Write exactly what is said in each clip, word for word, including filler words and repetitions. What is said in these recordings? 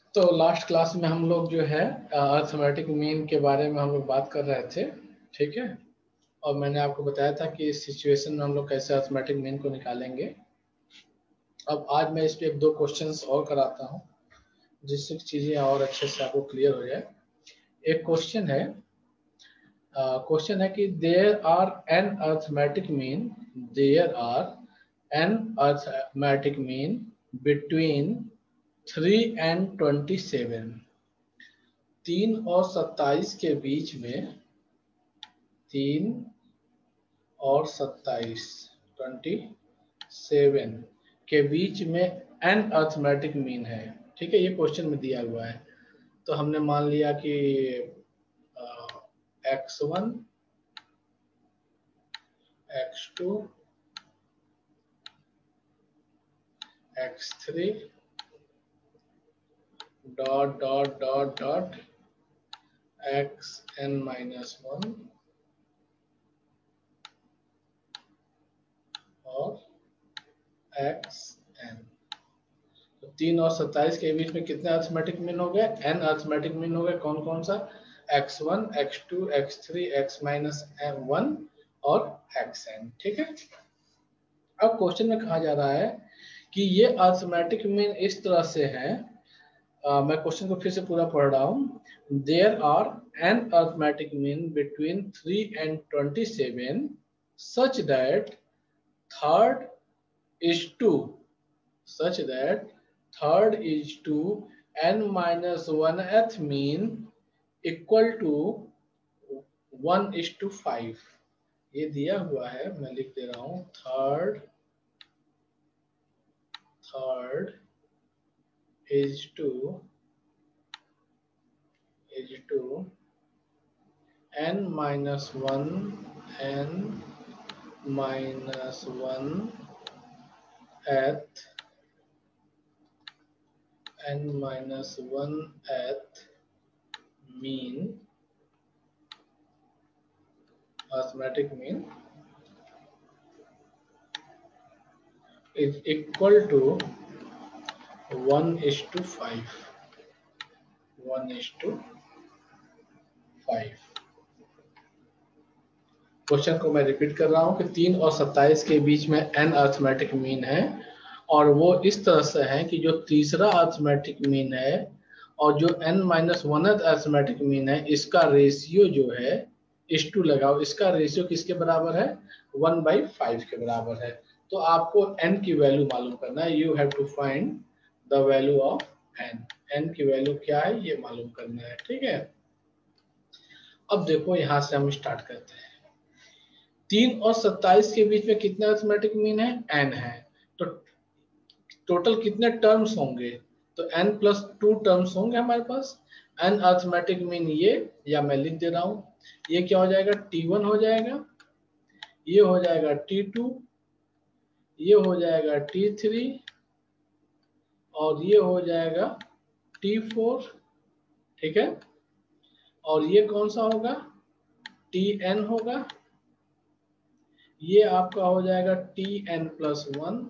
तो last class में हम लोग जो है अर्थमेटिक मीन के बारे में हम लोग बात कर रहे थे, ठीक है। और मैंने आपको बताया था कि इस सिचुएशन में हम लोग कैसे अर्थमेटिक मीन को निकालेंगे। अब आज मैं इस पे एक दो क्वेश्चंस और कराता हूँ जिससे चीजें और अच्छे से आपको क्लियर हो जाए। एक क्वेश्चन है क्वेश्चन uh, है कि there are n arithmetic mean there are n arithmetic mean between three and twenty seven. तीन और सत्ताईस के बीच में, तीन और सत्ताईस ट्वेंटी सेवन के बीच में एन अर्थमेटिक मीन है, ठीक है। ये क्वेश्चन में दिया हुआ है। तो हमने मान लिया कि x one, x two, x three dot dot dot dot x n minus one और एक्स एन। तो तीन और सत्ताईस के बीच में कितने अर्थमेटिक मीन हो गए? एन अर्थमेटिक मीन हो गए। कौन कौन सा? X one, x two, x three, x minus one और एक्स एन, ठीक है। अब क्वेश्चन में कहा जा रहा है कि ये अर्थमेटिक मीन इस तरह से है। uh, मैं क्वेश्चन को फिर से पूरा पढ़ रहा हूँ। There are n arithmetic mean between three and twenty seven such that third is to such that third is to n minus one-th mean equal to one is to five। ये दिया हुआ है, मैं लिख दे रहा हूँ। Third third is to is to n minus one n minus one at n minus one at mean arithmetic mean is equal to one is to five। one is to five। Question को मैं repeat कर रहा हूं कि तीन और सत्ताईस के बीच में एन अर्थमेटिक मीन है और वो इस तरह से है कि जो तीसरा अर्थमेटिक मीन है और जो n minus one arithmetic mean है, इसका रेशियो जो है इस टू लगाओ, इसका रेशियो किसके बराबर है? वन बाई फाइव के बराबर है। तो आपको n की वैल्यू मालूम करना है। You have to find the value of n। n की वैल्यू क्या है ये मालूम करना है, ठीक है। अब देखो यहां से हम स्टार्ट करते हैं। तीन और सत्ताईस के बीच में कितने अर्थमेटिक मीन है? n है। तो टोटल कितने टर्म्स होंगे? तो n प्लस टू टर्म्स होंगे हमारे पास। n अर्थमेटिक मीन ये, या मैं लिख दे रहा हूं, ये क्या हो जाएगा? टी वन हो जाएगा, ये हो जाएगा टी टू, ये हो जाएगा टी थ्री और ये हो जाएगा टी फोर, ठीक है। और ये कौन सा होगा? टी एन होगा। ये आपका हो जाएगा टी एन प्लस वन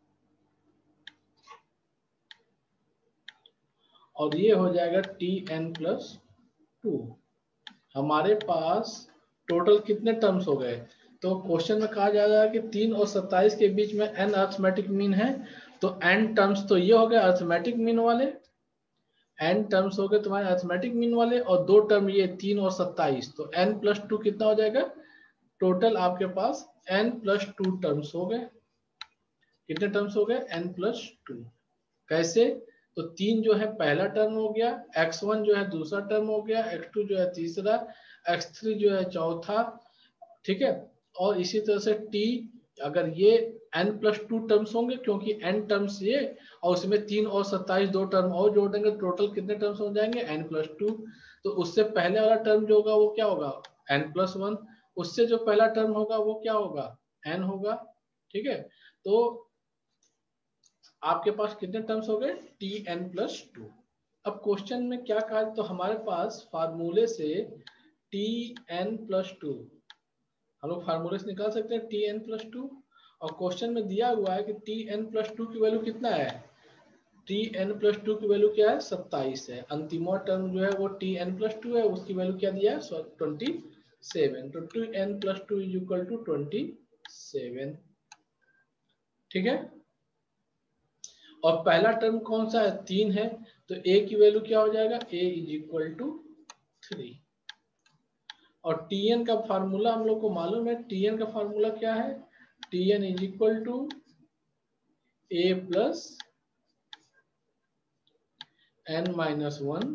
और ये हो जाएगा टी एन प्लस टू। हमारे पास टोटल कितने टर्म्स हो गए? तो क्वेश्चन में कहा जा रहा है कि तीन और सत्ताईस के बीच में एन अर्थमेटिक मीन है। तो एन टर्म्स तो ये हो गए अर्थमेटिक मीन वाले, एन टर्म्स हो गए तुम्हारे अर्थमेटिक मीन वाले, और दो टर्म ये तीन और सत्ताईस। तो एन प्लस टू कितना हो जाएगा? टोटल आपके पास एन प्लस टू टर्म्स हो गए। कितने टर्म्स हो गए? N plus two. कैसे? तो तीन जो है पहला टर्म हो गया, एक्स वन जो है दूसरा टर्म हो गया, एक्स टू जो है तीसरा, एक्स थ्री जो है चौथा, ठीक है। और इसी तरह से टी, अगर ये n प्लस टू टर्म्स होंगे क्योंकि n टर्म्स ये और उसमें तीन और सत्ताईस दो टर्म और जोड़ देंगे, टोटल कितने टर्म्स हो जाएंगे? n plus two. तो उससे पहले वाला टर्म जो होगा वो क्या होगा? n plus one. उससे जो पहला टर्म होगा वो क्या होगा? n होगा, ठीक है। तो आपके पास कितने टर्म्स हो गए? T n plus two. अब क्वेश्चन में क्या कहा? तो हमारे पास फार्मूले से टी एन प्लस टू हम लोग फार्मूले से निकाल सकते हैं टी एन प्लस टू। और क्वेश्चन में दिया हुआ है कि टी एन प्लस टू की वैल्यू कितना है? टी एन प्लस टू की वैल्यू क्या है, सत्ताईस है। अंतिम टर्म जो है वो टी एन प्लस टू है, उसकी वैल्यू क्या दिया है, ट्वेंटी सेवन। तो two n plus two is equal to twenty seven. ठीक है। और पहला टर्म कौन सा है, तीन है, तो ए की वैल्यू क्या हो जाएगा, a is equal to three. और टीएन का फार्मूला हम लोग को मालूम है, टीएन का फार्मूला क्या है, t n is equal to a plus N minus one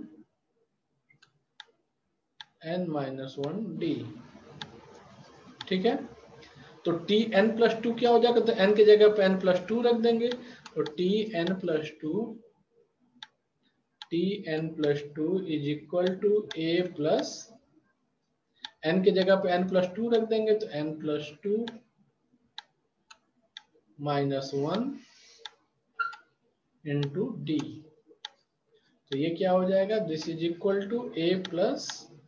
n minus one D. ठीक है। तो टी एन प्लस टू क्या हो जाएगा, तो एन की जगह पे एन प्लस टू रख देंगे, तो t n plus two t n plus two is equal to a plus n की जगह पे एन प्लस टू रख देंगे, तो N plus two minus one into d. तो ये क्या हो जाएगा, this is equal to a plus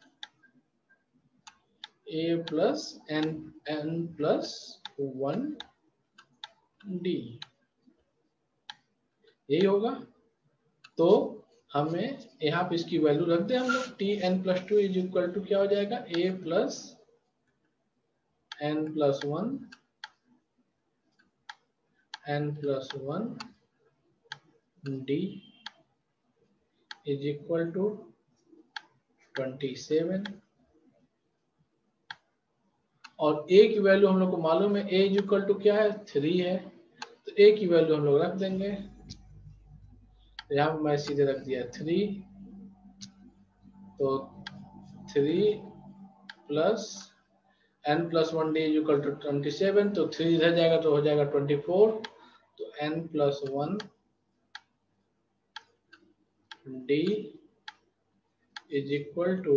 A plus n n plus one d, यही होगा। तो हमें यहाँ पे इसकी वैल्यू रख दे हम लोग, t n plus two is equal to क्या हो जाएगा, a plus N plus one N plus one D is equal to twenty seven. और ए की वैल्यू हम लोग को मालूम है, ए इज इक्वल टू क्या है, थ्री है, तो ए की वैल्यू हम लोग रख देंगे। तो यहाँ मैं सीधे रख दिया थ्री, तो three plus N plus one D is equal to twenty seven, तो थ्री इधर जाएगा तो हो जाएगा ट्वेंटी फोर, तो N plus one D is equal to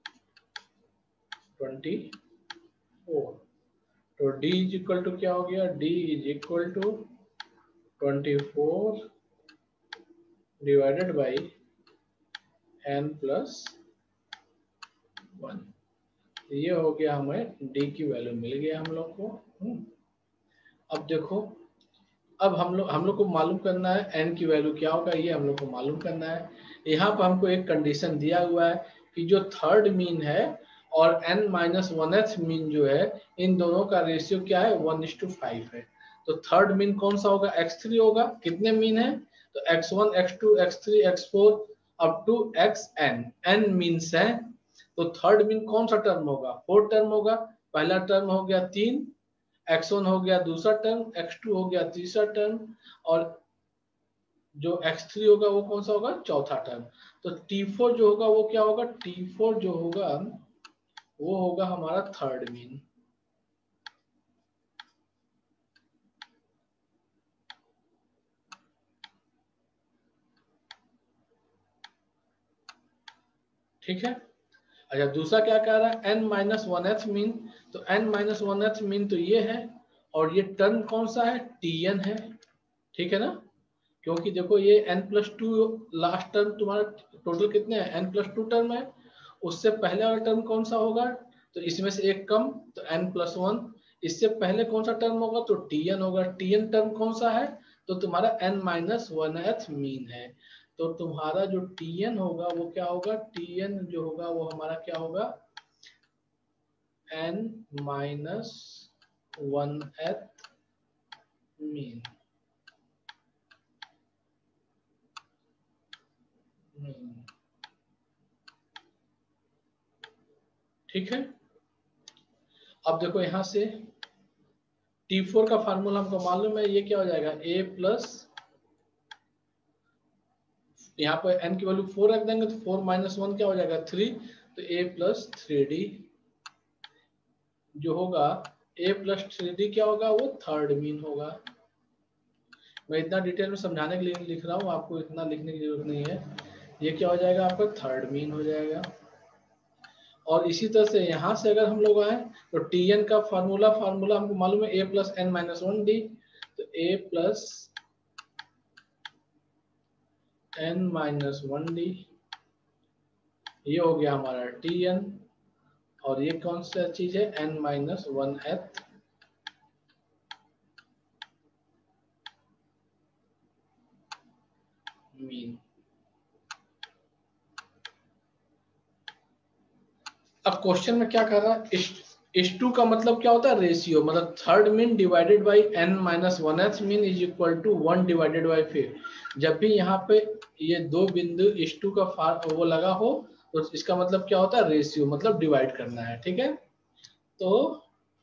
twenty four. तो d इज इक्वल टू क्या हो गया, d is equal to twenty four divided by n plus one. ये हो गया, हमें d की वैल्यू मिल गया हम लोग को। अब देखो, अब हम लोग हम लोग को मालूम करना है n की वैल्यू क्या होगा, ये हम लोग को मालूम करना है। यहाँ पर हमको एक कंडीशन दिया हुआ है कि जो थर्ड मीन है और n माइनस वनथ मीन जो है, इन दोनों का रेशियो क्या है, वन इज टू फाइव है। तो थर्ड मीन कौन सा होगा, एक्स थ्री होगा। कितने मीन है, तो X one x two x three X four up to X N, N means है। तो थर्ड मीन कौन सा टर्म होगा, फोर्थ टर्म होगा। पहला टर्म हो गया तीन, एक्स वन हो गया दूसरा टर्म, एक्स टू हो गया तीसरा टर्म, और जो एक्स थ्री होगा वो कौन सा होगा, चौथा टर्म। तो टी फोर जो होगा वो क्या होगा, टी फोर जो होगा वो होगा हमारा थर्ड मीन। ठीक है। अच्छा, दूसरा क्या कह रहा है, n minus one th mean. तो n minus one th mean तो ये है, और ये टर्म कौन सा है, tn है। ठीक है ना, क्योंकि देखो ये n plus two last term तुम्हारा, टोटल कितने हैं, n प्लस टू टर्म है। उससे पहले वाला टर्म कौन सा होगा, तो इसमें से एक कम, तो n प्लस वन। इससे पहले कौन सा टर्म होगा, तो tn होगा। tn टर्म कौन सा है, तो तुम्हारा n minus one th mean है। तो तुम्हारा जो tn होगा वो क्या होगा, tn जो होगा वो हमारा क्या होगा, n minus one th mean. ठीक है। अब देखो यहां से टी फोर का फार्मूला हमको मालूम है, ये क्या हो जाएगा, a प्लस, यहाँ पर n की वैल्यू फोर रख देंगे, तो फोर माइनस वन क्या हो जाएगा, थ्री। तो a प्लस थ्री डी जो होगा, a प्लस थ्री डी क्या होगा, वो थर्ड मीन होगा। मैं इतना डिटेल में समझाने के लिए लिख रहा हूँ, आपको इतना लिखने की जरूरत नहीं है। ये क्या हो जाएगा, आपका थर्ड मीन हो जाएगा। और इसी तरह से यहाँ से अगर हम लोग आए, तो tn का फार्मूला फार्मूला हमको मालूम है, a plus N minus one D. तो a plus N minus one D, ये हो गया हमारा tn। और ये कौन सा चीज है, n माइनस वन एथ। अब क्वेश्चन में क्या कर रहा है, इस टू का मतलब क्या होता है, रेशियो, मतलब third mean divided by N minus one th mean is equal to one divided by फिर। जब भी यहाँ पे ये दो बिंदु इस टू का फार वो लगा हो तो इसका मतलब क्या होता है, रेशियो, मतलब डिवाइड करना है। ठीक है, तो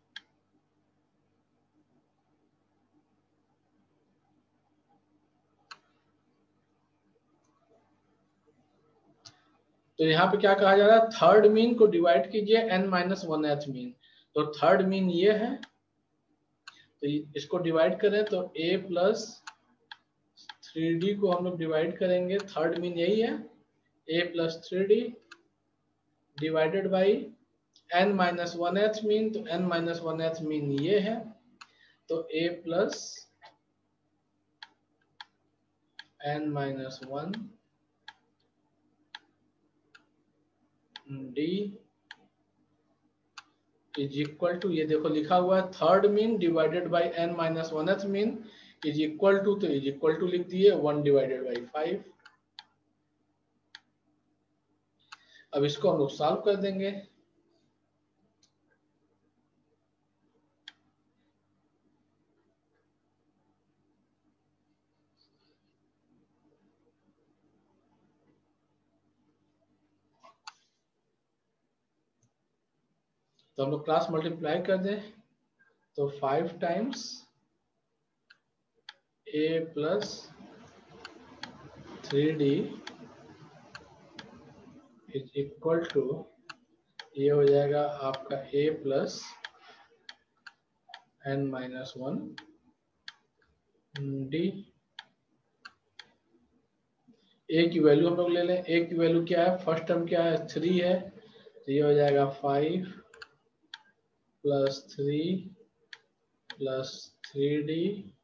तो यहाँ पे क्या कहा जा रहा है, थर्ड मीन को डिवाइड कीजिए N minus one th mean. तो थर्ड मीन ये है, तो इसको डिवाइड करें तो a प्लस थ्री डी को हम लोग डिवाइड करेंगे, थर्ड मीन यही है, a plus three D divided by N minus one th mean, तो N minus one th mean ये है, तो a plus N minus one D is equal to, ये देखो लिखा हुआ है third mean divided by N minus one th mean is equal to, तो इज इक्वल टू लिख दिए वन डिवाइडेड बाई फाइव। अब इसको हम लोग सॉल्व कर देंगे। तो हम लोग क्रॉस मल्टीप्लाई कर दें तो five times A plus three D is equal to, ये हो जाएगा आपका a plus N minus one D. a की वैल्यू हम लोग ले लें, a की वैल्यू क्या है, फर्स्ट टर्म क्या है, थ्री है, तो ये हो जाएगा five plus three plus three D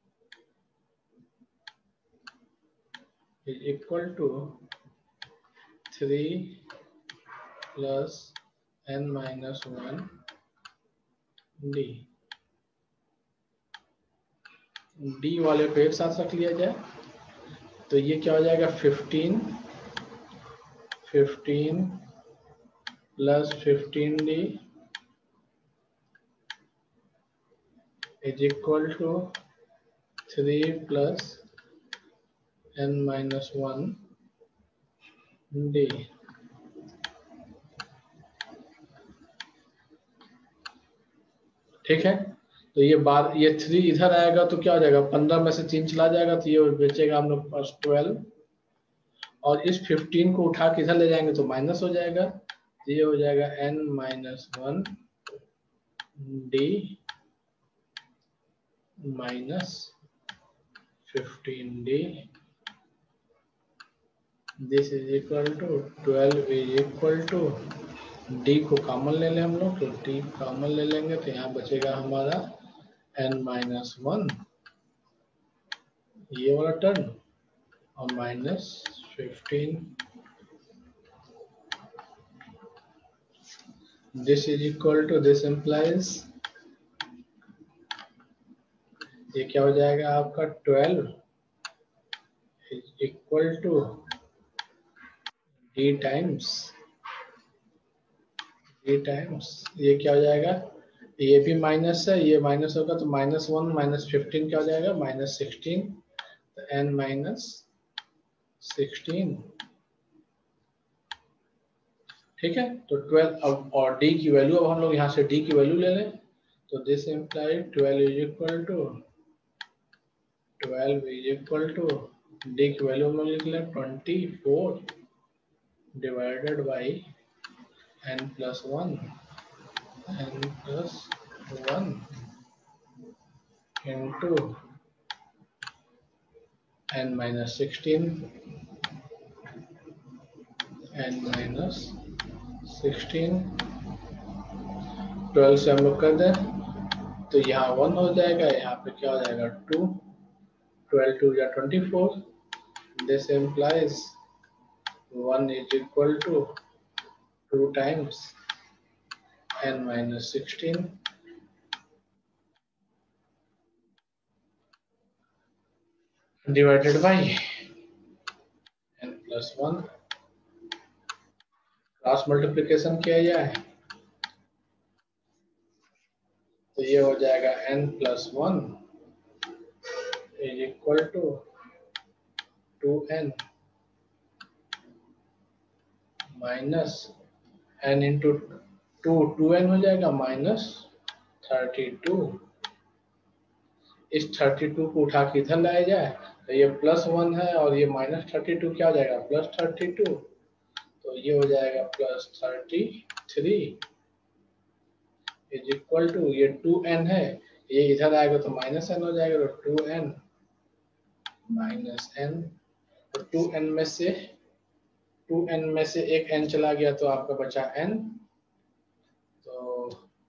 is equal to three plus N minus one D. D वाले को एक साथ रख लिया जाए तो ये क्या हो जाएगा, fifteen fifteen plus fifteen D is equal to three plus N minus one D. ठीक है, तो ये बार ये थ्री इधर आएगा तो क्या हो जाएगा, पंद्रह में से तीन चला जाएगा तो ये बेचेगा हम लोग पास ट्वेल्व, और इस फिफ्टीन को उठा के इधर ले जाएंगे तो माइनस हो जाएगा, तो ये हो जाएगा N minus one D minus fifteen D, this is equal to twelve is equal to, D को कॉमन ले लें हम लोग, तो डी कॉमन ले लेंगे तो यहाँ बचेगा हमारा एन माइनस वन ये वाला टर्म और minus fifteen, this is equal to, this implies, ये क्या हो जाएगा आपका twelve is equal to D times D times, ये क्या हो जाएगा, ये भी माइनस है, ये माइनस होगा तो माइनस वन माइनस फिफ्टीन क्या हो जाएगा, माइनस सिक्सटीन, तो एन माइनस सिक्सटीन। ठीक है, तो ट्वेल्व, अब और डी की वैल्यू, अब हम लोग यहाँ से डी की वैल्यू ले लें तो this implies twelve is equal to twelve is equal to, D की वैल्यू हम लोग लिख लें twenty four divided by N plus one N plus one into N minus sixteen N minus sixteen, twelve से हम लोग कर दें तो यहाँ वन हो जाएगा, यहाँ पे क्या हो जाएगा टू, ट्वेल्व टू या twenty four, this implies one is equal to two times N minus sixteen divided by N plus one, cross multiplication किया जाए तो ये हो जाएगा n plus one is equal to to N minus n into two, to N हो जाएगा minus thirty two. इस thirty two को उठा के इधर लाया जाए तो ये प्लस वन है और ये माइनस थर्टी टू क्या हो जाएगा प्लस थर्टी टू, तो ये हो जाएगा plus thirty three is equal to ये टू एन है, ये इधर आएगा तो माइनस एन हो जाएगा, तो टू एन माइनस एन, तो टू एन में से टू एन में से एक एन चला गया तो आपका बचा एन। तो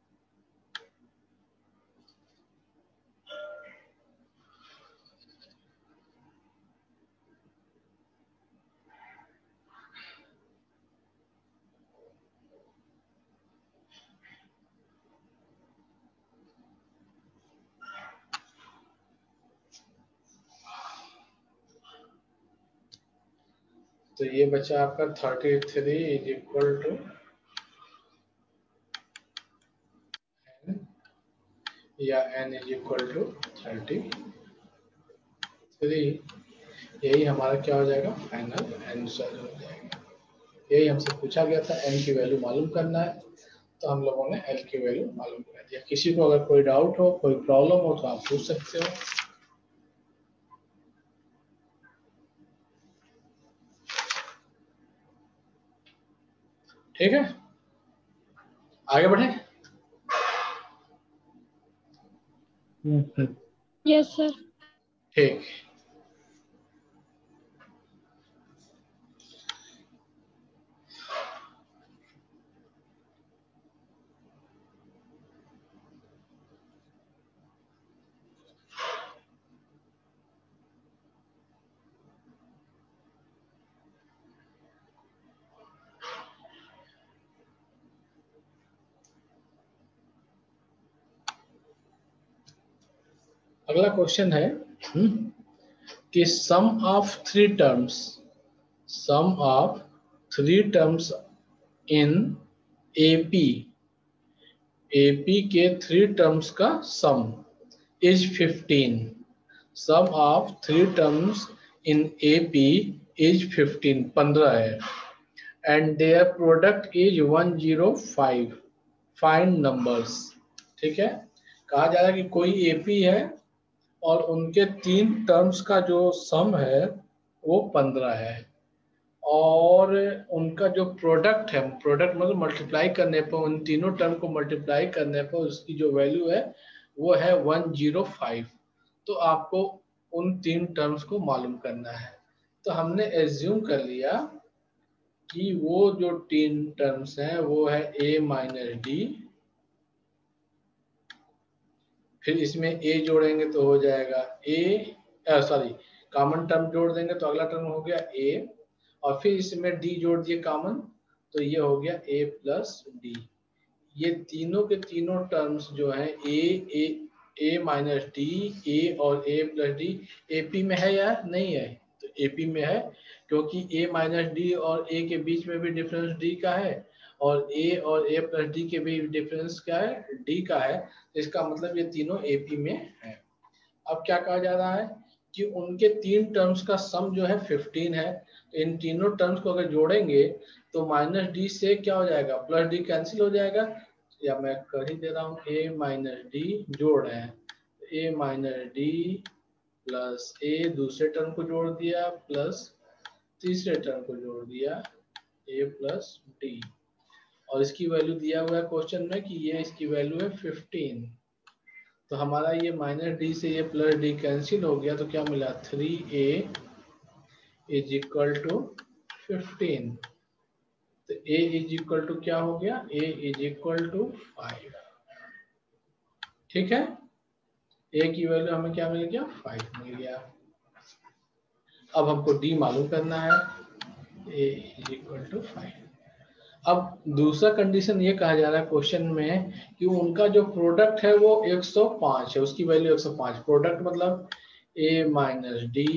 तो ये बचा आपका thirty three is equal to या n is equal to thirty three. यही हमारा क्या हो जाएगा फाइनल आंसर हो जाएगा। यही हमसे पूछा गया था, n की वैल्यू मालूम करना है, तो हम लोगों ने l की वैल्यू मालूम कर दिया। किसी को अगर कोई डाउट हो, कोई प्रॉब्लम हो तो आप पूछ सकते हो। ठीक है, आगे बढ़े। Yes sir. ठीक, अगला क्वेश्चन है हम्म, कि sum of three terms sum of three terms in AP AP के थ्री टर्म्स का sum is fifteen. Sum of three terms in AP is fifteen, पंद्रह है, and their product is one zero five, find numbers. ठीक है, कहा जा रहा है कि कोई एपी है और उनके तीन टर्म्स का जो सम है वो पंद्रह है, और उनका जो प्रोडक्ट है, प्रोडक्ट मतलब मल्टीप्लाई करने पर, उन तीनों टर्म को मल्टीप्लाई करने पर उसकी जो वैल्यू है वो है वन जीरो फाइव। तो आपको उन तीन टर्म्स को मालूम करना है। तो हमने एज्यूम कर लिया कि वो जो तीन टर्म्स हैं वो है a माइनस डी, फिर इसमें a जोड़ेंगे तो हो जाएगा a, सॉरी कॉमन टर्म जोड़ देंगे तो अगला टर्म हो गया a, और फिर इसमें d जोड़ दिए कॉमन तो ये हो गया a प्लस डी। ये तीनों के तीनों टर्म्स जो हैं a a a minus D, a और a प्लस डी एपी में है या नहीं है, तो एपी में है, क्योंकि a माइनस डी और a के बीच में भी डिफरेंस d का है, और a और a प्लस डी के भी डिफरेंस क्या है d का है। इसका मतलब ये तीनों एपी में है। अब क्या कहा जा रहा है कि उनके तीन टर्म्स का सम जो है फिफ्टीन है, तो इन तीनों टर्म्स को अगर जोड़ेंगे तो माइनस डी से क्या हो जाएगा प्लस डी कैंसिल हो जाएगा, या मैं कर ही दे रहा हूँ, a माइनस डी जोड़ रहे हैं, a minus D plus a दूसरे टर्म को जोड़ दिया प्लस तीसरे टर्म को जोड़ दिया a प्लस डी, और इसकी वैल्यू दिया हुआ है क्वेश्चन में कि ये इसकी वैल्यू है फिफ्टीन। तो हमारा ये माइनस डी से ये प्लस डी कैंसिल हो गया, तो क्या मिला three A is equal to fifteen. तो a इज इक्वल टू क्या हो गया, a is equal to five. ठीक है, a की वैल्यू हमें क्या मिल गया फाइव मिल गया। अब हमको d मालूम करना है, a is equal to five. अब दूसरा कंडीशन ये कहा जा रहा है क्वेश्चन में कि उनका जो प्रोडक्ट है वो एक सौ पाँच है, उसकी वैल्यू एक सौ पाँच। प्रोडक्ट मतलब a माइनस डी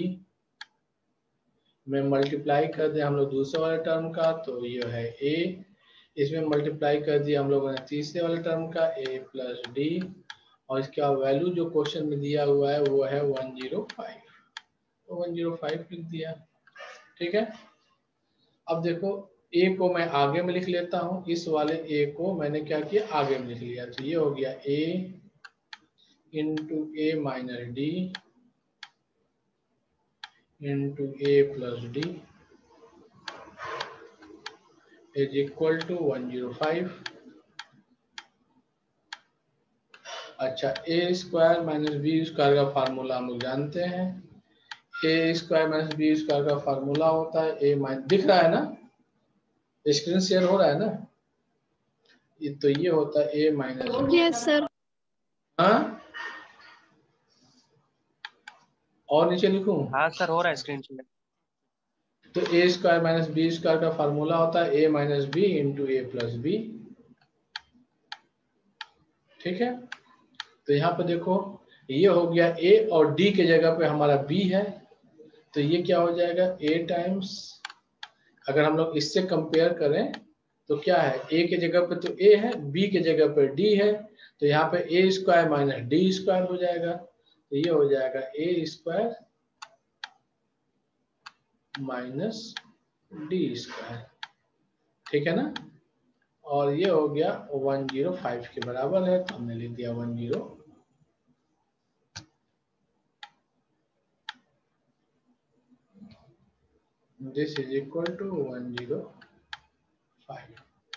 में मल्टीप्लाई कर दिया हम लोग दूसरे वाले टर्म का तो ये है a, इसमें मल्टीप्लाई कर दिया हम लोगों ने तीसरे वाले टर्म का a प्लस डी, और इसका वैल्यू जो क्वेश्चन में दिया हुआ है वो है वन जीरो फाइव, तो वन जीरो फाइव लिख दिया। ठीक है, अब देखो ए को मैं आगे में लिख लेता हूँ, इस वाले ए को मैंने क्या किया आगे में लिख लिया, तो ये हो गया A into A minus D into A plus D is equal to one zero five. अच्छा, A square minus B square का फार्मूला हम लोग जानते हैं, A square minus B square का फार्मूला होता है ए माइनस, दिख रहा है ना, स्क्रीन शेयर हो रहा है ना, ये तो ये होता है ए माइनस, यस सर। हाँ और नीचे लिखूं? हाँ सर हो रहा है स्क्रीन शेयर। तो A square minus B square का फार्मूला होता है A minus B into A plus B. ठीक है, तो यहाँ पे देखो ये हो गया ए और डी के जगह पे हमारा बी है, तो ये क्या हो जाएगा ए टाइम्स, अगर हम लोग इससे कंपेयर करें तो क्या है, ए के जगह पे तो ए है, बी के जगह पे डी है, तो यहाँ पे A square minus D square हो जाएगा, तो ये हो जाएगा A square minus D square. ठीक है ना, और ये हो गया वन जीरो फाइव के बराबर है, तो हमने लिख दिया one zero. This is equal to one zero five.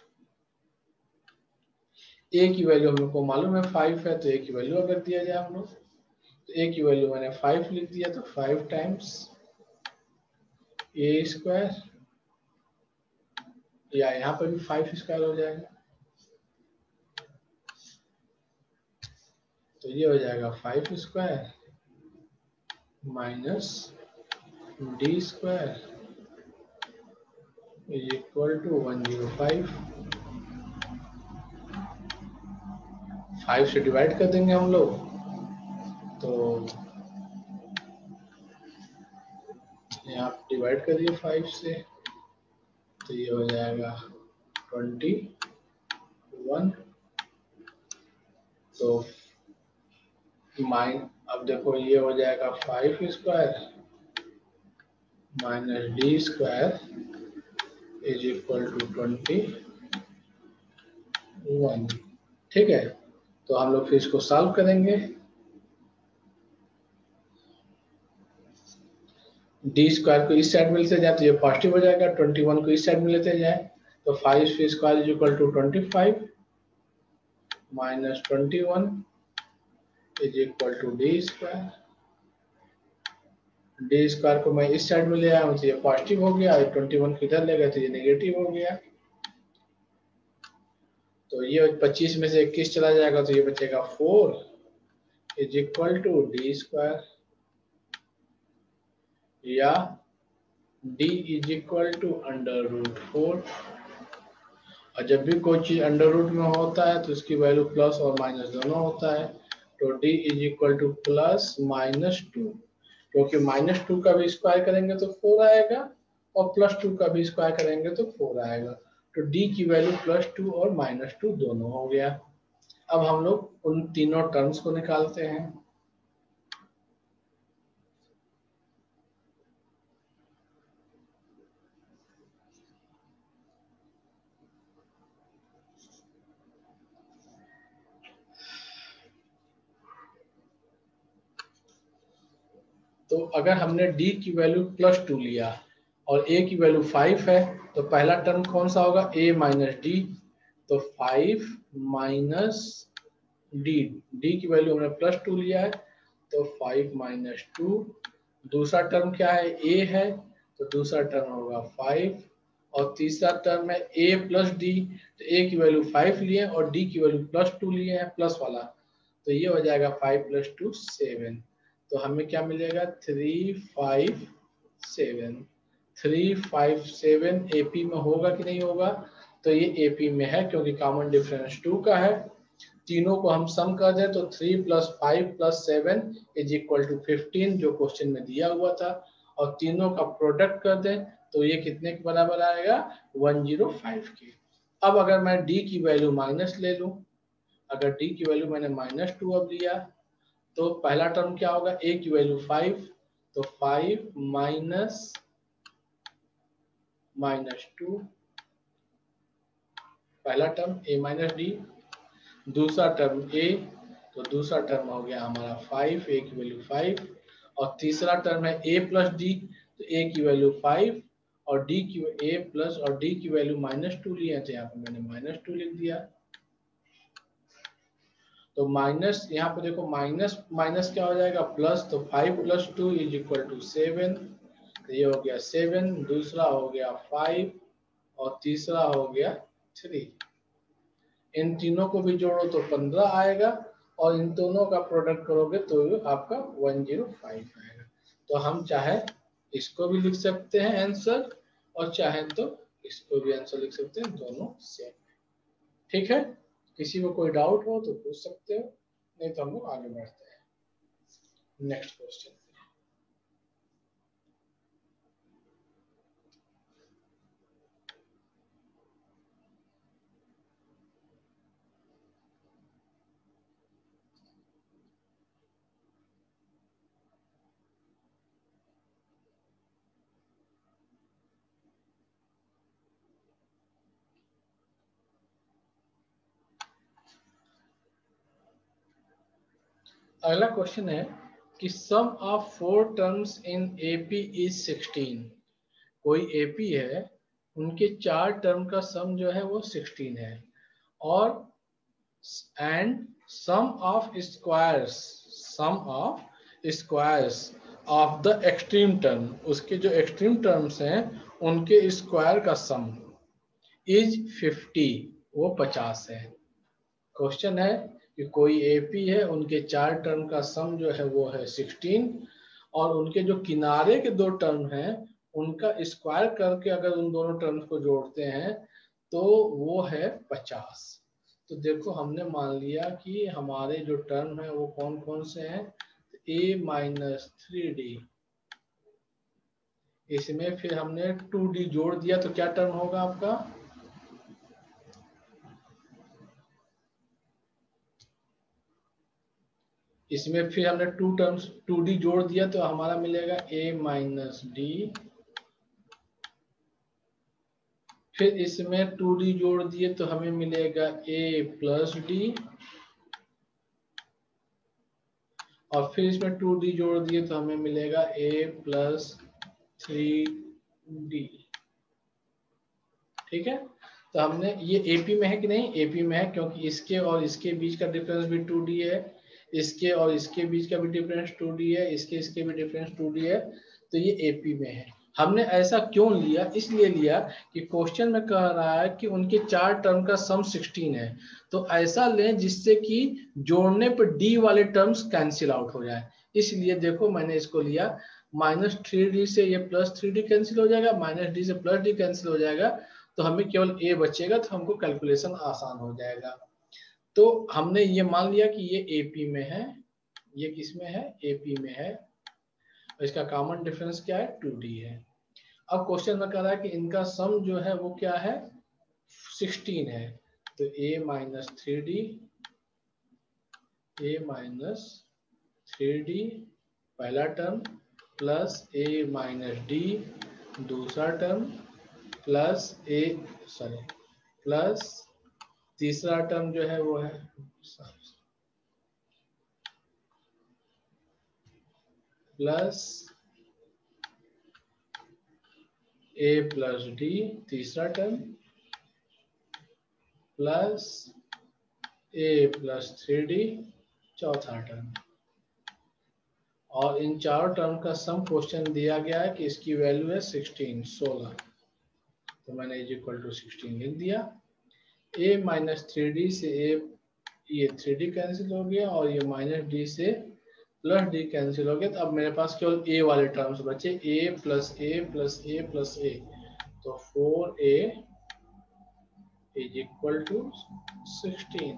A की वैल्यू हम लोग को मालूम है फाइव है, तो ए की वैल्यू अगर दिया जाए हम लोग, तो ए की वैल्यू मैंने फाइव लिख दिया, तो फाइव टाइम्स ए स्क्वायर, या यहाँ पर भी फाइव स्क्वायर हो जाएगा, तो ये हो जाएगा five square minus D square is equal to one zero five. Five से डिवाइड कर देंगे हम लोग, तो यहाँ डिवाइड कर दिए फाइव से, तो ये हो जाएगा ट्वेंटी वन। तो माइन अब देखो ये हो जाएगा five square minus D square is equal to twenty one. ठीक है, तो हम लोग फिर इसको सॉल्व करेंगे। डी स्क्वायर को इस साइड में लेते जाए तो ये पॉजिटिव हो जाएगा, ट्वेंटी वन को इस साइड में लेते जाए तो five square is equal to twenty five minus twenty one is equal to D square. D square को मैं इस साइड में ले आया हूं तो ये पॉजिटिव हो गया, ट्वेंटी वन किधर ले गए तो ये नेगेटिव हो गया, तो ये पच्चीस में से इक्कीस चला जाएगा तो ये बचेगा four is equal to D square, या d is equal to under root four. और जब भी कोई चीज अंडर रूट में होता है तो उसकी वैल्यू प्लस और माइनस दोनों होता है, तो d is equal to plus minus two, क्योंकि माइनस टू का भी स्क्वायर करेंगे तो फोर आएगा और प्लस टू का भी स्क्वायर करेंगे तो फोर आएगा, तो d की वैल्यू प्लस टू और माइनस टू दोनों हो गया। अब हम लोग उन तीनों टर्म्स को निकालते हैं। तो अगर हमने d की वैल्यू प्लस टू लिया और a की वैल्यू फाइव है, तो पहला टर्म कौन सा होगा, a माइनस डी, तो फाइव माइनस डी, डी की वैल्यू हमने प्लस टू लिया है तो फाइव माइनस टू। दूसरा टर्म क्या है, a है, तो दूसरा टर्म होगा फाइव, और तीसरा टर्म है a प्लस डी, तो a की वैल्यू फाइव लिए और d की वैल्यू प्लस टू लिए हैं प्लस वाला, तो ये हो जाएगा फाइव प्लस टू सेवन, तो हमें क्या मिलेगा three five seven. Three five seven AP में होगा कि नहीं होगा, तो ये एपी में है क्योंकि कॉमन डिफरेंस टू का है। तीनों को हम सम कर दें तो three plus five plus seven is equal to fifteen, जो क्वेश्चन में दिया हुआ था, और तीनों का प्रोडक्ट कर दें तो ये कितने के बराबर आएगा, वन जीरो फाइव के। अब अगर मैं डी की वैल्यू माइनस ले लूं, अगर डी की वैल्यू मैंने माइनस टू अब लिया तो पहला टर्म क्या होगा, ए की वैल्यू फाइव, तो फाइव माइनस माइनस टू, पहला टर्म ए माइनस डी। दूसरा टर्म ए, तो दूसरा टर्म हो गया हमारा फाइव, ए की वैल्यू फाइव। और तीसरा टर्म है ए प्लस डी, तो ए की वैल्यू फाइव और डी की ए प्लस और डी की वैल्यू माइनस टू लिया, तो यहाँ पे मैंने माइनस टू लिख दिया। तो माइनस यहाँ पे देखो माइनस माइनस क्या हो जाएगा प्लस, तो five plus two is equal to seven, तो ये हो गया सेवन, दूसरा हो गया फाइव और तीसरा हो गया थ्री। इन तीनों को भी जोड़ो तो पंद्रह आएगा और इन दोनों का प्रोडक्ट करोगे तो आपका वन जीरो फाइव आएगा। तो हम चाहे इसको भी लिख सकते हैं आंसर और चाहे तो इसको भी आंसर लिख सकते हैं, दोनों सेम। ठीक है, किसी को कोई डाउट हो तो पूछ सकते हो, नहीं तो हम लोग आगे बढ़ते हैं नेक्स्ट क्वेश्चन। अगला क्वेश्चन है कि sum of four terms in AP is sixteen. कोई एपी है, उनके चार टर्म का सम जो है वो सिक्सटीन है, और and sum of squares sum of squares of the extreme term, उसके जो एक्सट्रीम टर्म्स हैं उनके स्क्वायर का सम इज फिफ्टी, वो पचास है। क्वेश्चन है कि कोई एपी है, उनके चार टर्म का सम जो है वो है सिक्सटीन और उनके जो किनारे के दो टर्म हैं उनका स्क्वायर करके अगर उन दोनों टर्म्स को जोड़ते हैं तो वो है पचास। तो देखो हमने मान लिया कि हमारे जो टर्म है वो कौन कौन से हैं, ए माइनस थ्री डी, इसमें फिर हमने टू डी जोड़ दिया तो क्या टर्म होगा आपका, इसमें फिर हमने टू टर्म्स टू डी जोड़ दिया तो हमारा मिलेगा ए माइनस डी, फिर इसमें टू डी जोड़ दिए तो हमें मिलेगा ए प्लस डी, और फिर इसमें टू डी जोड़ दिए तो हमें मिलेगा ए प्लस थ्री डी। ठीक है, तो हमने ये एपी में है कि नहीं, एपी में है क्योंकि इसके और इसके बीच का डिफरेंस भी टू डी है, इसके और इसके बीच का भी डिफरेंस टू डी है, इसके इसके भी डिफरेंस टू डी है, तो ये एपी में है। हमने ऐसा क्यों लिया, इसलिए लिया कि क्वेश्चन में कह रहा है कि उनके चार टर्म का सम सिक्सटीन है, तो ऐसा लें जिससे कि जोड़ने पर डी वाले टर्म्स कैंसिल आउट हो जाए। इसलिए देखो मैंने इसको लिया, माइनस थ्री डी से ये प्लस थ्री डी कैंसिल हो जाएगा, माइनस डी से प्लस डी कैंसिल हो जाएगा, तो हमें केवल ए बचेगा, तो हमको कैलकुलेशन आसान हो जाएगा। तो हमने ये मान लिया कि ये एपी में है, ये किस में है, एपी में है, इसका कॉमन डिफरेंस क्या है, टू डी है। अब क्वेश्चन में कह रहा है कि इनका सम जो है वो क्या है, सिक्सटीन है, तो A minus three D, A minus three D पहला term plus A minus D दूसरा term plus A sorry plus तीसरा टर्म जो है वो है प्लस ए प्लस डी तीसरा टर्म प्लस ए प्लस थ्री डी चौथा टर्म, और इन चारों टर्म का सम क्वेश्चन दिया गया है कि इसकी वैल्यू है सिक्सटीन, सोलह, तो मैंने इज इक्वल टू सिक्सटीन लिख दिया। ए माइनस थ्री डी से ए ये थ्री डी कैंसिल हो गया और ये माइनस डी से प्लस डी कैंसिल हो गया, तो अब मेरे पास केवल ए वाले टर्म्स बचे, A plus A plus A plus A, तो four A is equal to sixteen.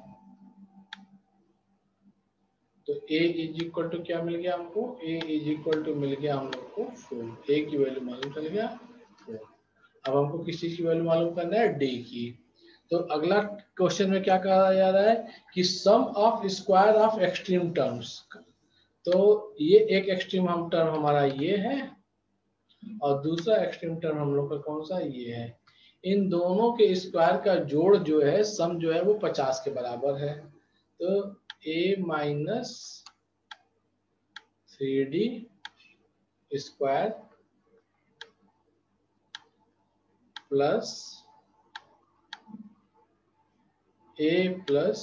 तो a इज इक्वल टू क्या मिल गया हमको, a इज इक्वल टू मिल गया हम लोग को फोर, a की वैल्यू मालूम चल गया फोर। अब हमको किस चीज की वैल्यू मालूम करना है, d की। तो अगला क्वेश्चन में क्या कहा जा रहा है कि sum of square of extreme terms. तो ये एक एक्सट्रीम हम टर्म हमारा ये है और दूसरा एक्सट्रीम टर्म हम लोग का कौन सा ये है। इन दोनों के स्क्वायर का जोड़ जो है सम जो है वो पचास के बराबर है। तो A minus three D square plus A plus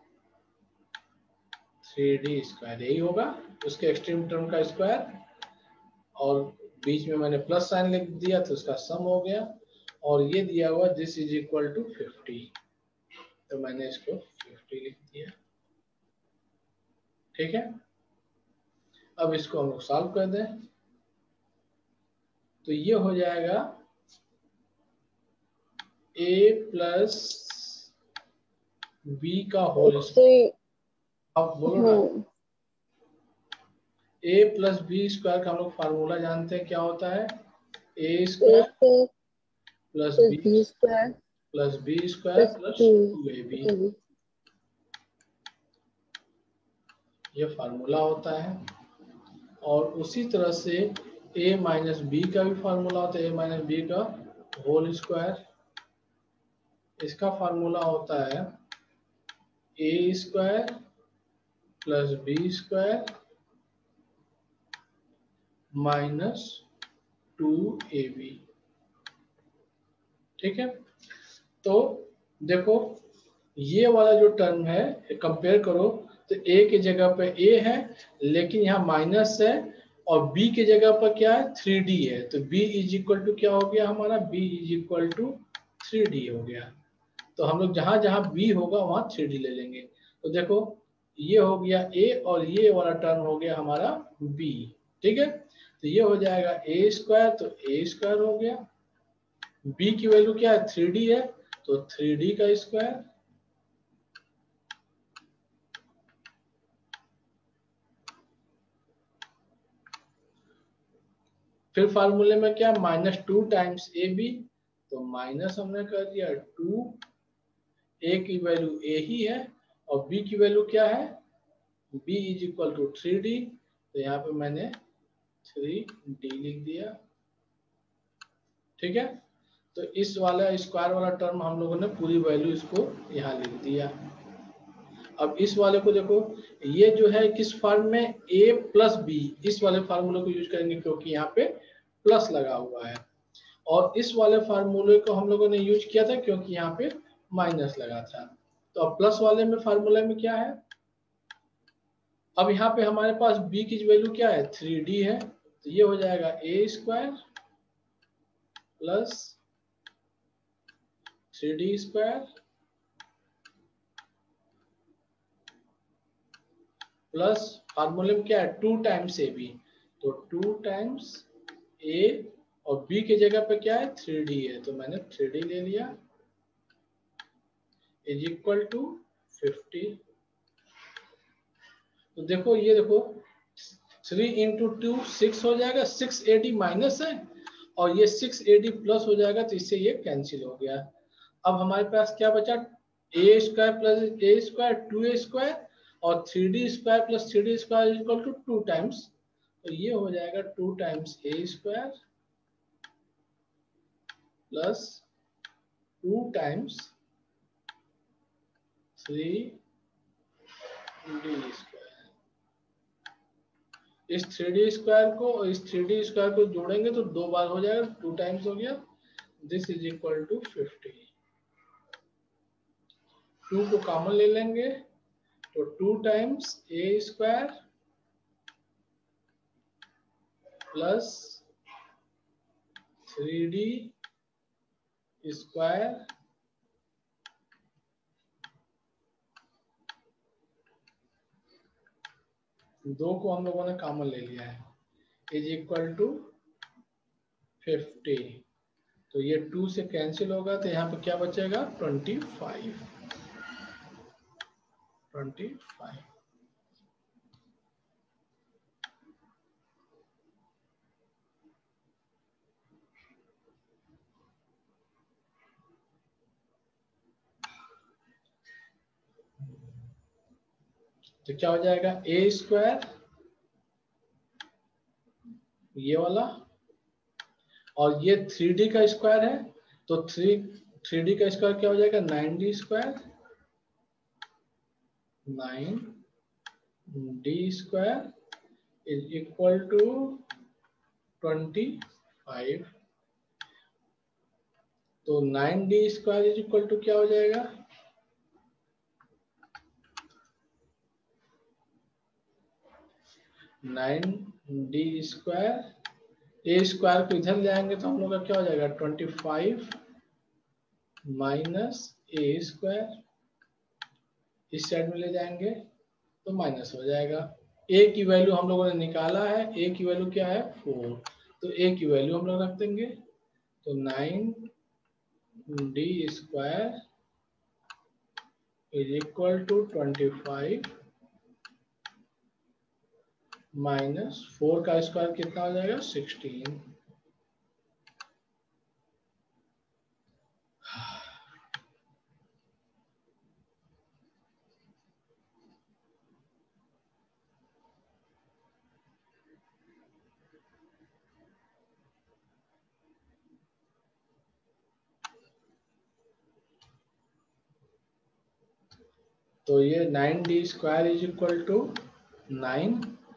three D square यही होगा उसके एक्सट्रीम टर्म का स्क्वायर, और बीच में मैंने प्लस साइन लिख दिया तो उसका सम हो गया, और ये दिया हुआ this is equal to fifty, तो मैंने इसको फिफ्टी लिख दिया। ठीक है, अब इसको हम लोग सॉल्व कर दें तो ये हो जाएगा a प्लस बी का होल स्क्वायर। अब बोलो ना, a प्लस बी स्क्वायर का हम लोग फार्मूला जानते हैं क्या होता है, a square plus B square plus B square plus two A B, ये फार्मूला होता है। और उसी तरह से a माइनस बी का भी फार्मूला होता है, a माइनस बी का होल स्क्वायर, इसका फार्मूला होता है A square plus B square minus two A B. ठीक है, तो देखो ये वाला जो टर्म है कंपेयर करो तो a की जगह पे a है लेकिन यहाँ माइनस है, और b की जगह पर क्या है थ्री डी है, तो b इज इक्वल टू क्या हो गया हमारा, b is equal to three D हो गया। तो हम लोग जहां जहां b होगा वहां थ्री डी ले लेंगे। तो देखो ये हो गया a और ये वाला टर्म हो गया हमारा b। ठीक है, तो ये हो जाएगा a स्क्वायर, तो a स्क्वायर हो गया, b की वैल्यू क्या है थ्री डी है तो थ्री डी का स्क्वायर, फिर फार्मूले में क्या minus two times A B, तो माइनस हमने कर दिया टू, ए की वैल्यू ए ही है और बी की वैल्यू क्या है, b is equal to three D, तो यहाँ पे मैंने थ्री डी लिख दिया। ठीक है, तो इस वाला स्क्वायर वाला टर्म हम लोगों ने पूरी वैल्यू इसको यहाँ लिख दिया। अब इस वाले को देखो, ये जो है किस फॉर्म में, a प्लस बी, इस वाले फार्मूले को यूज करेंगे क्योंकि यहाँ पे प्लस लगा हुआ है, और इस वाले फार्मूले को हम लोगों ने यूज किया था क्योंकि यहाँ पे माइनस लगा था। तो अब प्लस वाले में फार्मूले में क्या है, अब यहाँ पे हमारे पास b की वैल्यू क्या है थ्री डी है, तो ये हो जाएगा a square plus three D square plus फार्मूले में क्या है टू टाइम्स ए बी, तो टू टाइम्स a और b की जगह पे क्या है थ्री डी है, तो मैंने थ्री डी ले लिया इज इक्वल टू फिफ्टी। तो देखो ये देखो थ्री इंटू टू सिक्स हो जाएगा, सिक्स ए डी माइनस है और ये सिक्स ए डी प्लस हो जाएगा, तो इससे ये कैंसिल हो गया। अब हमारे पास क्या बचा, A square plus A square two A square और three D square plus three D square equal to two times, तो ये हो जाएगा two times A square plus two times three D square. इस थ्री डी स्क्वायर को और इस three D square को जोड़ेंगे तो दो बार हो जाएगा, टू टाइम्स हो गया, this is equal to fifty. Two को कॉमन ले लेंगे तो two times A square plus three D square दो को हम लोगों ने कॉमन ले लिया है इज इक्वल टू फिफ्टी। तो ये टू से कैंसिल होगा तो यहाँ पे क्या बचेगा ट्वेंटी फाइव, ट्वेंटी फाइव। तो क्या हो जाएगा ए स्क्वायर ये वाला, और ये थ्री डी का स्क्वायर है, तो थ्री थ्री डी का स्क्वायर क्या हो जाएगा nine D square, nine D square is equal to twenty five. तो nine D square is equal to क्या हो जाएगा, nine D square, A square को इधर ले आएंगे तो हम लोग का क्या हो जाएगा twenty five minus A square, इस साइड में ले जाएंगे तो माइनस हो जाएगा। ए की वैल्यू हम लोगों ने निकाला है, ए की वैल्यू क्या है फोर, तो ए की वैल्यू हम लोग रख देंगे, तो nine D square is equal to twenty five minus four का स्क्वायर कितना हो जाएगा सिक्सटीन। तो ये nine D square is equal to nine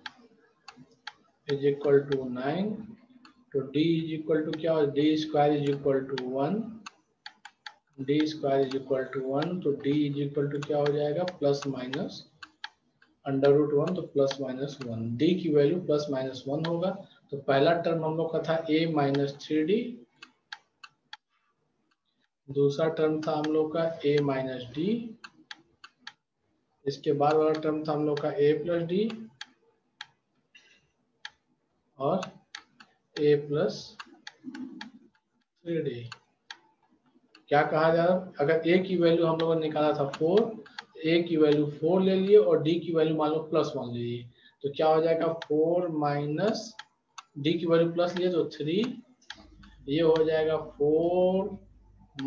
is equal to nine, तो d इज इक्वल टू क्या हो, D square is equal to one, D square is equal to one, तो d इज इक्वल टू क्या हो जाएगा plus minus under root one, तो plus minus one, D की value plus minus one होगा। तो पहला टर्म हम लोग का था a माइनस थ्री डी, दूसरा टर्म था हम लोग का a माइनस डी, इसके बाद वाला टर्म था हम लोग का a प्लस डी और a प्लस थ्री डी। क्या कहा जा रहा है, अगर a की वैल्यू हम लोगों ने निकाला था फोर, a की वैल्यू फोर ले लिए और d की वैल्यू मान लो प्लस वन ले लिए, तो क्या हो जाएगा फोर माइनस d की वैल्यू प्लस लिए तो थ्री, ये हो जाएगा फोर